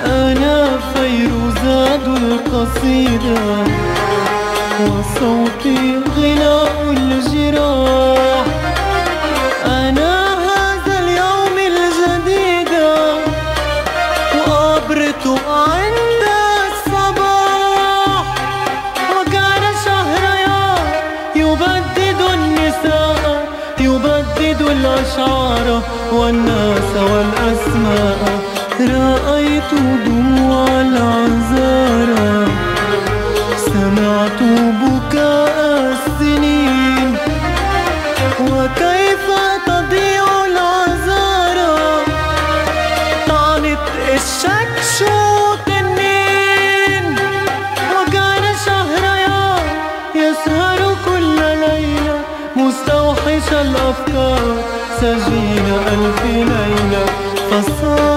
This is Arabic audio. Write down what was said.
أنا فيروزاد القصيدة وصوتي غناء الجراح. أنا هذا اليوم الجديد وأبرت عند الصباح. وكان شهريار يبدد النساء، يبدد الأشعار والناس والأسماء. رأيت دموع العذارى، سمعت بكاء السنين، وكيف تضيع العذارى طعنت الشكشوك النين. وكان شهريار يسهر كل ليلة مستوحش الأفكار، سجين ألف ليلة فصار